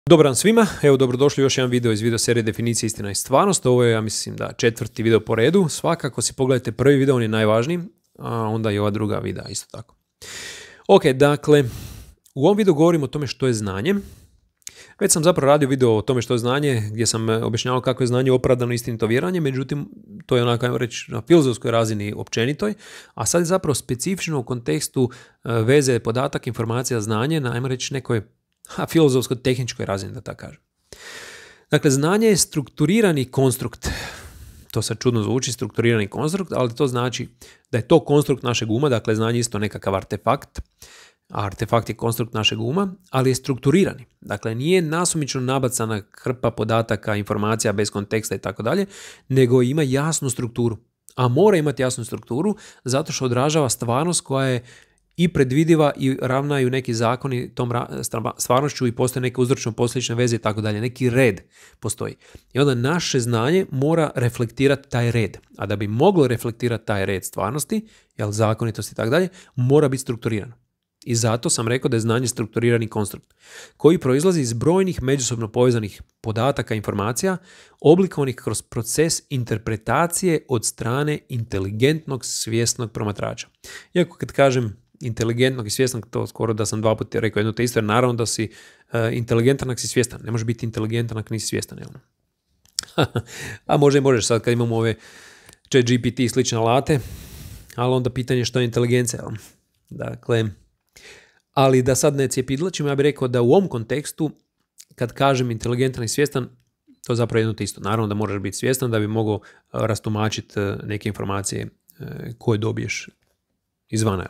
Dobar dan svima, evo dobrodošli u još jedan video iz video serije Definicija istina i stvarnost. Ovo je, ja mislim, da 4. video po redu. Svakako si pogledajte prvi video, on je najvažniji, a onda i ova druga videa isto tako. Ok, dakle, u ovom videu govorim o tome što je znanje. Već sam zapravo radio video o tome što je znanje, gdje sam objašnjavao kako je znanje opravdano istinito vjerovanje, međutim, to je onako, ajmo reći, na filozofskoj razini općenitoj, a sad je zapravo specifično u kontekstu veze podatak, informacija, znanje, na, ajmo reći, nekoj filozofsko-tehničkoj razini, da tako kažem. Dakle, znanje je strukturirani konstrukt. To sad čudno zvuči, strukturirani konstrukt, ali to znači da je to konstrukt našeg uma, dakle, znanje je isto nekakav artefakt. Artefakt je konstrukt našeg uma, ali je strukturirani. Dakle, nije nasumično nabacana hrpa podataka, informacija bez konteksta i tako dalje, nego ima jasnu strukturu. A mora imati jasnu strukturu zato što odražava stvarnost koja je i predvidiva i ravnaju neki zakoni tom stvarnošću i postoje neke uzročno-posljedične veze i tako dalje. Neki red postoji. I onda naše znanje mora reflektirati taj red. A da bi moglo reflektirati taj red stvarnosti, jel, zakonitosti i tako dalje, mora biti strukturirano. I zato sam rekao da je znanje strukturirani konstrukt koji proizlazi iz brojnih međusobno povezanih podataka i informacija oblikovanih kroz proces interpretacije od strane inteligentnog svjesnog promatrača. Iako kad kažem inteligentnog i svjesnog, to skoro da sam 2 puta rekao jedno te isto, jer naravno da si inteligentan ako si svjestan. Ne može biti inteligentan ako nisi svjestan. Jel? A možeš sad kad imamo ove ChatGPT i slične alate, ali onda pitanje što je inteligencija. Jel? Dakle, ali da sad ne cijepidlačim, ja bih rekao da u ovom kontekstu, kad kažem inteligentan i svjestan, to je zapravo jedno te isto. Naravno da moraš biti svjestan da bi mogao rastumačiti neke informacije koje dobiješ izvana.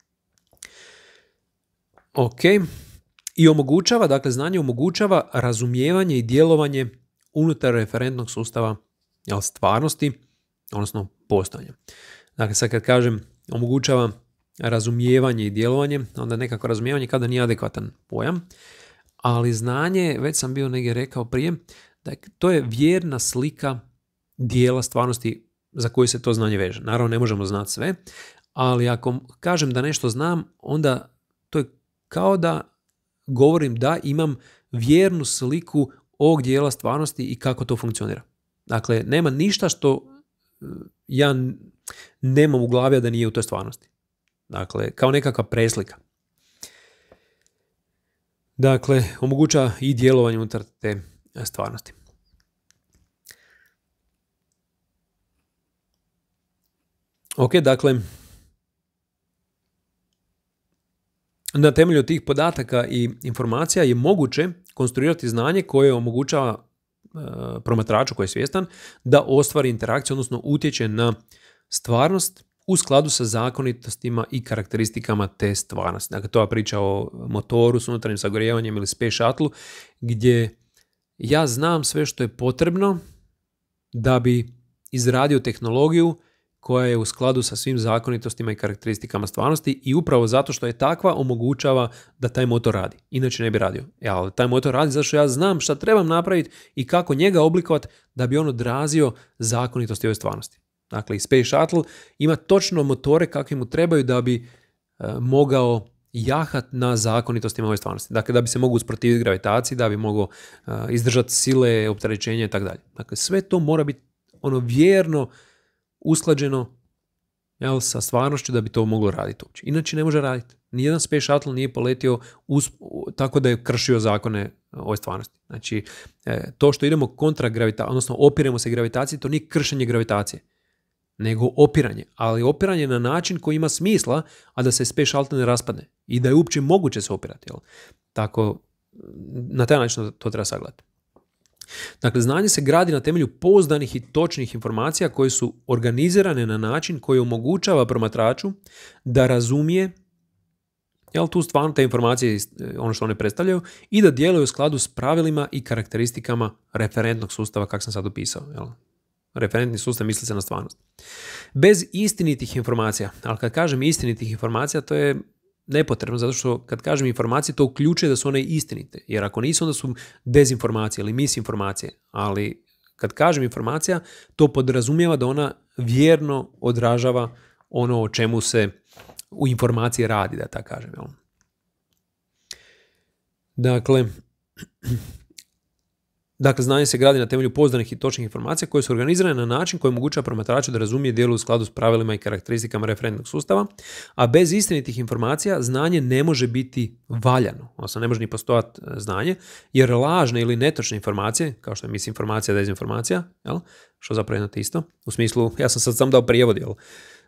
Ok, i omogućava, dakle znanje omogućava razumijevanje i djelovanje unutar referentnog sustava, jel, stvarnosti, odnosno postojanja. Dakle, sad kad kažem omogućava razumijevanje i djelovanje, onda nekako razumijevanje kada nije adekvatan pojam, ali znanje, već sam bio negdje rekao prije, da to je vjerna slika dijela stvarnosti za koju se to znanje veže. Naravno, ne možemo znati sve, ali ako kažem da nešto znam, onda to je kao da govorim da imam vjernu sliku ovog dijela stvarnosti i kako to funkcionira. Dakle, nema ništa što ja nemam u glavi da nije u toj stvarnosti. Dakle, kao nekakva preslika. Dakle, omogućava i djelovanje unutar te stvarnosti. Ok, dakle, na temelju tih podataka i informacija je moguće konstruirati znanje koje omogućava promatraču koji je svjestan da ostvari interakciju, odnosno utječe na stvarnost u skladu sa zakonitostima i karakteristikama te stvarnosti. Dakle, to je priča o motoru s unutarnjim sagorijevanjem ili Space Shuttle, gdje ja znam sve što je potrebno da bi izradio tehnologiju koja je u skladu sa svim zakonitostima i karakteristikama stvarnosti i upravo zato što je takva omogućava da taj motor radi. Inače ne bi radio. Ali taj motor radi zato što ja znam šta trebam napraviti i kako njega oblikovati da bi on odrazio zakonitosti ove stvarnosti. Dakle, i Space Shuttle ima točno motore kakvi mu trebaju da bi mogao jahat na zakonitostima ove stvarnosti. Dakle, da bi se mogao usprotiviti gravitaciji, da bi mogao izdržati sile, opterećenja i tako dalje. Dakle, sve to mora biti ono vjerno usklađeno, jel, sa stvarnošću da bi to moglo raditi uopće. Inače ne može raditi. Nijedan Space Shuttle nije poletio tako da je kršio zakone ove stvarnosti. Znači, to što idemo kontra gravitaciji, odnosno opiremo se gravitaciji, to nije kršenje gravitacije, nego opiranje. Ali opiranje na način koji ima smisla, a da se Space Shuttle ne raspadne. I da je uopće moguće se opirati. Jel? Tako, na taj način to treba sagledati. Dakle, znanje se gradi na temelju pouzdanih i točnih informacija koje su organizirane na način koji omogućava promatraču da razumije, jel, tu stvarno te informacije, ono što one predstavljaju, i da djeluju u skladu s pravilima i karakteristikama referentnog sustava, kako sam sad opisao. Jel? Referentni sustav misli se na stvarnost. Bez istinitih informacija, ali kad kažem istinitih informacija, to je nepotrebno, zato što kad kažem informacije, to uključuje da su one istinite. Jer ako nisu, onda su dezinformacije ili misinformacije. Ali kad kažem informacija, to podrazumijeva da ona vjerno odražava ono o čemu se u informaciji radi, da tako kažem. Dakle, Dakle, znanje se gradi na temelju pouzdanih i točnih informacija koje su organizirane na način koji omogućava promatraču da razumije djelo u skladu s pravilima i karakteristikama referentnog sustava, a bez istinitih informacija znanje ne može biti valjano, odnosno ne može ni postojati znanje, jer lažne ili netočne informacije, kao što je misinformacija, dezinformacija, jel? Što zapravo je jedno te isto, u smislu, ja sam sad sam dao prijevod, jel?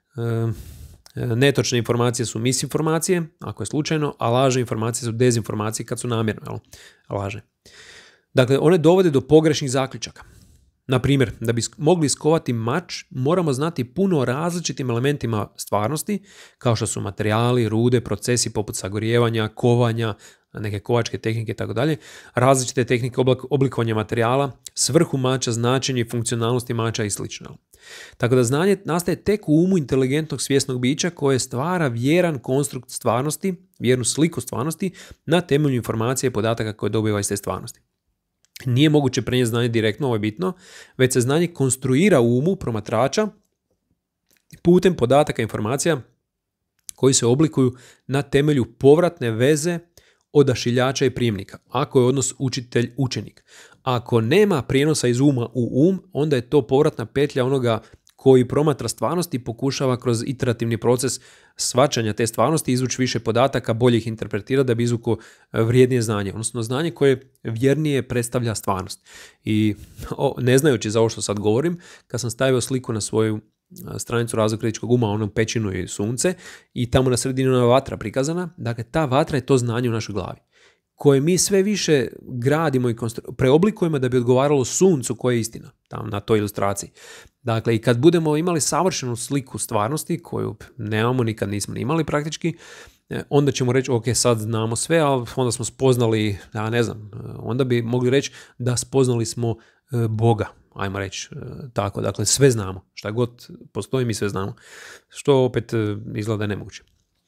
Netočne informacije su misinformacije, ako je slučajno, a lažne informacije su dezinformacije kad su namjerno, jel? Lažne. Dakle, one dovode do pogrešnih zaključaka. Na primjer, da bi mogli iskovati mač, moramo znati puno o različitim elementima stvarnosti, kao što su materijali, rude, procesi poput sagorijevanja, kovanja, neke kovačke tehnike itd., različite tehnike oblikovanja materijala, svrhu mača, značenje i funkcionalnosti mača i sl. Tako da znanje nastaje tek u umu inteligentnog svjesnog bića koje stvara vjeran konstrukt stvarnosti, vjernu sliku stvarnosti na temelju informacije i podataka koje dobiva iz te stvarnosti. Nije moguće prenijeti znanje direktno, ovo je bitno, već se znanje konstruira u umu promatrača putem podataka i informacija koji se oblikuju na temelju povratne veze odašiljača i prijemnika, ako je odnos učitelj-učenik. Ako nema prijenosa iz uma u um, onda je to povratna petlja onoga koji promatra stvarnost i pokušava kroz iterativni proces shvaćanja te stvarnosti izvući više podataka, bolje ih interpretira da bi izvukao vrijednije znanje, odnosno znanje koje vjernije predstavlja stvarnost. I ne znajući za ovo što sad govorim, kad sam stavio sliku na svoju stranicu Razvoj kritičkog uma, onom pećinu i sunce, i tamo na sredini ona vatra prikazana, dakle ta vatra je to znanje u našoj glavi, koje mi sve više gradimo i preoblikujemo da bi odgovaralo suncu koje je istina, tamo na toj ilustraciji. Dakle, i kad budemo imali savršenu sliku stvarnosti, koju nemamo, nikad nismo imali praktički, onda ćemo reći, ok, sad znamo sve, ali onda smo spoznali, ja ne znam, onda bi mogli reći da spoznali smo Boga, ajmo reći tako. Dakle, sve znamo, šta god postoji, mi sve znamo, što opet izgleda nemoguće.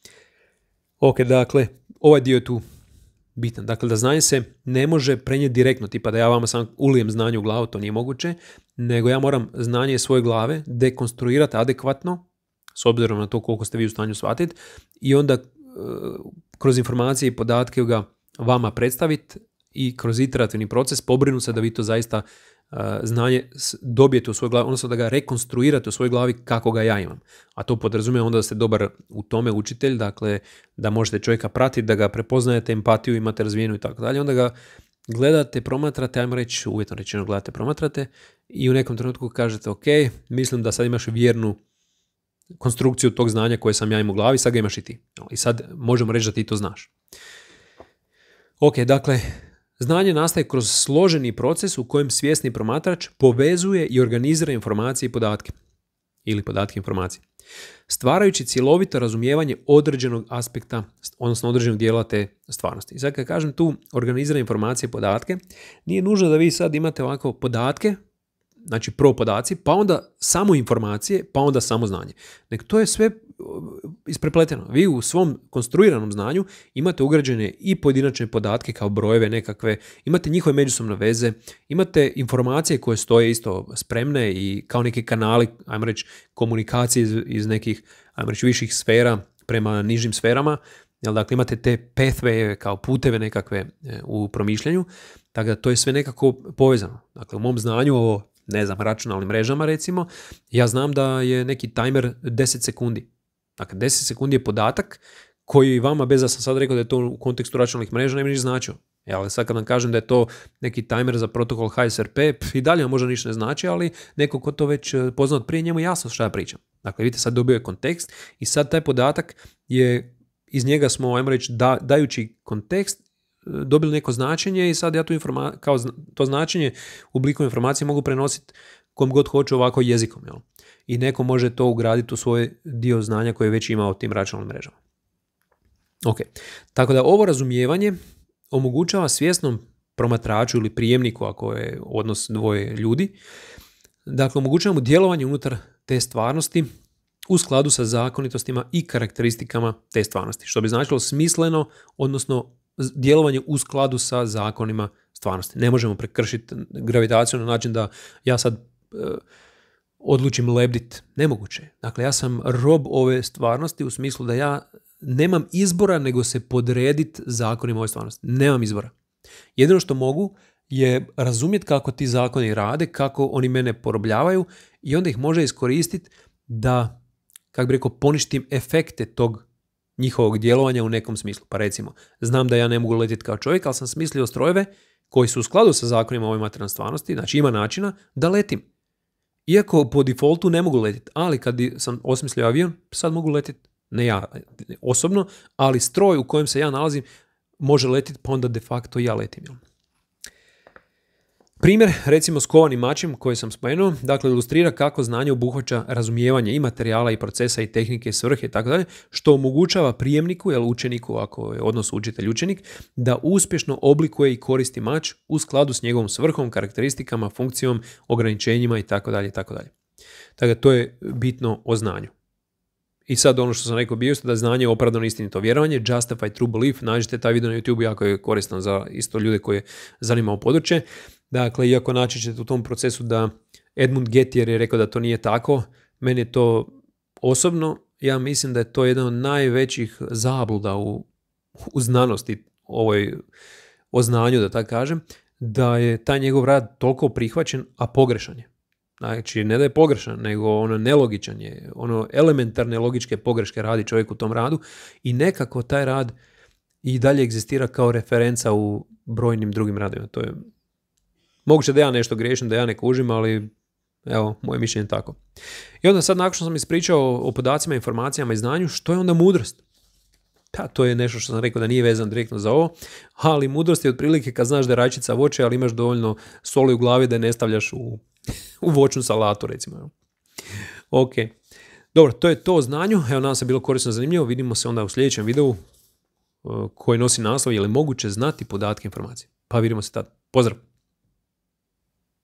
Ok, dakle, ovaj dio je tu bitan. Dakle, da znanje se ne može prenijeti direktno, tipa da ja vama sam ulijem znanje u glavu, to nije moguće, nego ja moram znanje iz svoje glave dekonstruirati adekvatno, s obzirom na to koliko ste vi u stanju shvatiti, i onda kroz informacije i podatke ga vama predstaviti i kroz iterativni proces pobrinuti se da vi to zaista znanje dobijete u svojoj glavi, odnosno da ga rekonstruirate u svojoj glavi kako ga ja imam. A to podrazumijeva onda da ste dobar u tome učitelj, dakle da možete čovjeka pratiti, da ga prepoznajete, empatiju imate razvijenu i tako dalje, onda ga gledate, promatrate, ajmo reći, uvjetno rečeno gledate, promatrate i u nekom trenutku kažete, ok, mislim da sad imaš vjernu konstrukciju tog znanja koje sam ja imao u glavi, sad ga imaš i ti. I sad možemo reći da ti to znaš. Ok, dakle, znanje nastaje kroz složeni proces u kojem svjesni promatrač povezuje i organizira informacije i podatke, ili podatke informacije, stvarajući cjelovito razumijevanje određenog aspekta, odnosno određenog dijela te stvarnosti. I sad kad kažem tu organizira informacije i podatke, nije nužno da vi sad imate ovako podatke, znači prvo podaci, pa onda samo informacije, pa onda samo znanje. Nek to je sve isprepleteno. Vi u svom konstruiranom znanju imate ugrađene i pojedinačne podatke kao brojeve nekakve, imate njihove međusobne veze, imate informacije koje stoje isto spremne i kao neki kanali, ajmo reći, komunikacije iz nekih, ajmo reći, viših sfera prema nižim sferama. Dakle, imate te pathway kao puteve nekakve u promišljanju, tako da to je sve nekako povezano. Dakle, u mom znanju o, ne znam, računalnim mrežama recimo, ja znam da je neki timer 10 sekundi. Dakle, 10 sekundi je podatak koji vama, bez da sam sad rekao da je to u kontekstu računalnih mreža, ne bi ništa značio. Ali sad kad vam kažem da je to neki timer za protokol HSRP, i dalje vam možda ništa ne znači, ali neko ko to već pozna od prije, njemu jasno što ja pričam. Dakle, vidite, sad dobio je kontekst i sad taj podatak je, iz njega smo, ajmo reći, dajući kontekst, dobili neko značenje i sad ja tu kao to značenje u obliku informacije mogu prenositi kom god hoću ovako jezikom. Jel? I neko može to ugraditi u svoj dio znanja koje već ima o tim računalnim mrežama. Ok, tako da ovo razumijevanje omogućava svjesnom promatraču ili prijemniku, ako je odnos dvoje ljudi, dakle omogućava mu djelovanje unutar te stvarnosti u skladu sa zakonitostima i karakteristikama te stvarnosti, što bi značilo smisleno, odnosno djelovanje u skladu sa zakonima stvarnosti. Ne možemo prekršiti gravitaciju na način da ja sad odlučim lebdit. Nemoguće. Dakle, ja sam rob ove stvarnosti u smislu da ja nemam izbora nego se podrediti zakonima ove stvarnosti. Nemam izbora. Jedino što mogu je razumjeti kako ti zakoni rade, kako oni mene porobljavaju i onda ih može iskoristiti da, kako bi rekao, poništim efekte tog njihovog djelovanja u nekom smislu. Pa recimo, znam da ja ne mogu letjeti kao čovjek, ali sam smislio strojeve koji su u skladu sa zakonima ove materijalne stvarnosti, znači ima načina da letim. Iako po defaultu ne mogu letjeti, ali kad sam osmislio avion, sad mogu letjeti, ne ja osobno, ali stroj u kojem se ja nalazim može letjeti, pa onda de facto ja letim. Primjer, recimo s kovanim mačem koji sam spomenuo, dakle ilustrira kako znanje obuhvaća razumijevanje i materijala i procesa i tehnike i svrhe i tako dalje, što omogućava prijemniku, učeniku, ako je odnos učitelj-učenik, da uspješno oblikuje i koristi mač u skladu s njegovom svrhom, karakteristikama, funkcijom, ograničenjima i tako dalje i tako dalje. Dakle, to je bitno o znanju. I sad ono što sam rekao bio da znanje je opravdano istinito vjerovanje, Justified True Belief, nađite taj video na YouTube, jako je koristan za isto ljude koje zanima područje. Dakle, iako naći ćete u tom procesu da Edmund Gettier je rekao da to nije tako, meni je to osobno, ja mislim da je to jedan od najvećih zabluda u znanosti, o znanju, da tako kažem, da je taj njegov rad toliko prihvaćen, a pogrešan je. Znači, ne da je pogrešan, nego nelogičan je. Elementarne logičke pogreške radi čovjek u tom radu i nekako taj rad i dalje egzistira kao referenca u brojnim drugim radovima. To je moguće da ja nešto griješim, da ja ne kužim, ali evo, moje mišljenje je tako. I onda sad, nakon što sam ispričao o podacima, informacijama i znanju, što je onda mudrost? Pa, to je nešto što sam rekao da nije vezan direktno za ovo, ali mudrost je otprilike kad znaš da je rajčica voće, ali imaš dovoljno soli u glavi da je ne stavljaš u voćnu salatu, recimo. Ok. Dobro, to je to o znanju. Evo, nam se bilo korisno zanimljivo. Vidimo se onda u sljedećem videu koji nosi naslov je li moguće znati podatke informacije. Pa vidimo se tad. Pozdrav!